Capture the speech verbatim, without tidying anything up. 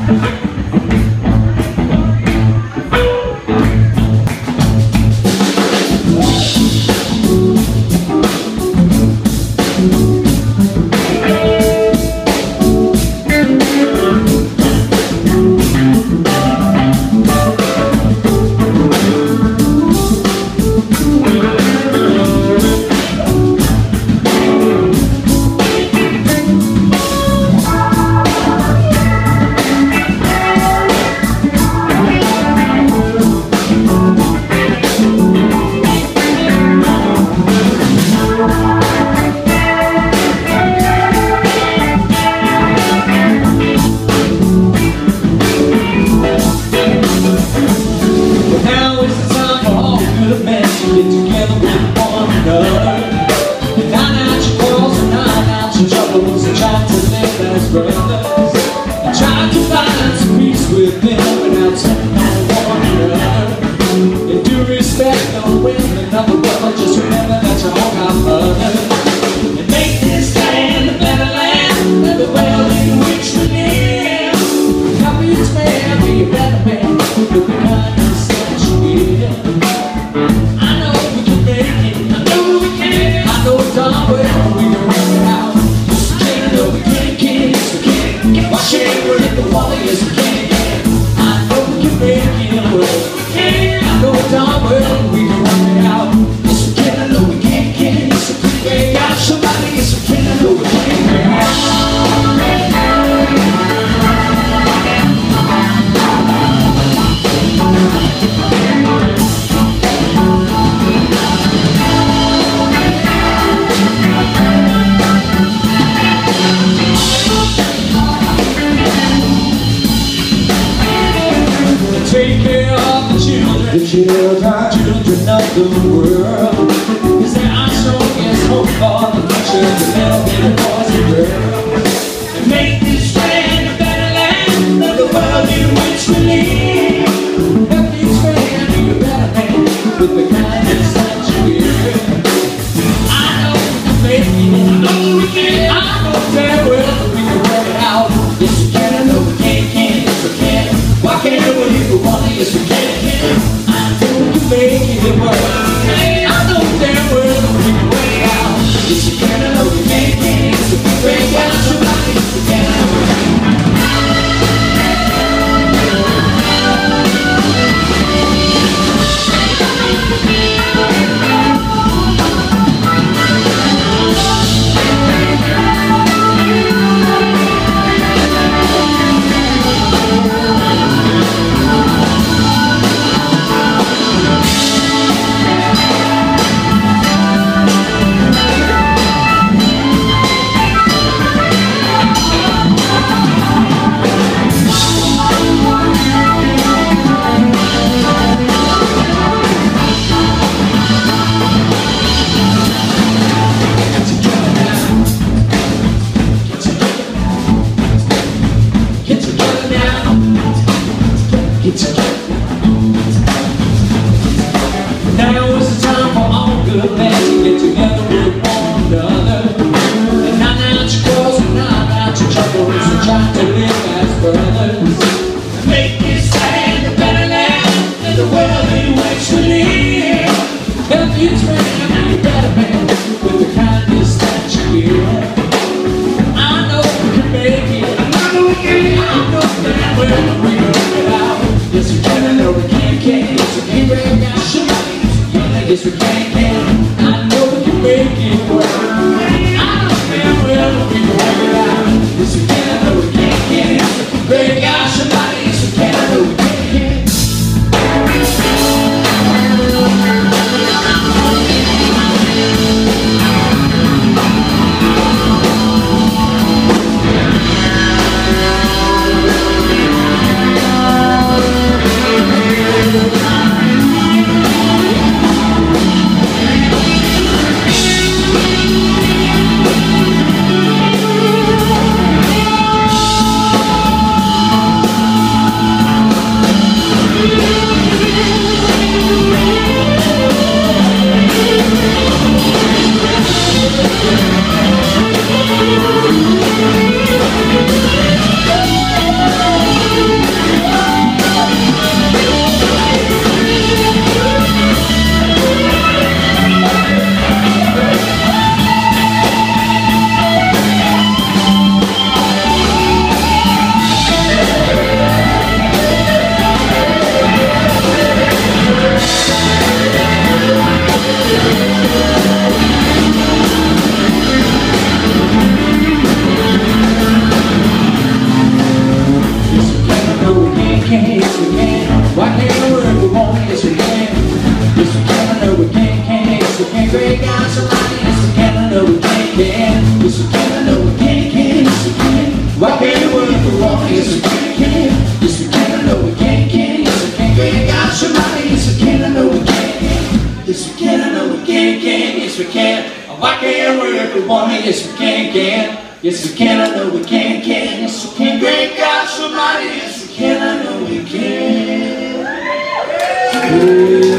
Take care of the children, the children, children of the world. Cause there are strongest hope for the future, the little bitty boys and girls. And make this land a better land than the world in which we live. Help this land be a better man with the kindness that you give. I know we can make it, I know we can, I know damn well that we can work it out. Yes we can, I know we can, can, yes we can. Why can't we if we want it, yes we can, can. I know we can make it work. I know damn well that we can work it out. Yes we can, I know we can, can, yes we can. Break out somebody, yes we can, I know we can. Now is the time for all good men to get together with one another. And not out your quarrels and not out your troubles, and try to live as brothers. And make this land a better land than the world in which we live. Help you train to be a better man with the kindness that you give. I know we can make it, I know we can, I know that well we can work it out. Yes we can, I know we can, can, yes we can break out somebody. Yes we can, can. I know we can make it work. I know damn well that we can work it out. Yes we can, I know we can, can. Break out somebody. Yes we can, I know we can, can. everyone, yes we can, can. Yes we can, I know we can, can. Yes we can, great God Almighty, yes we can, I know we can.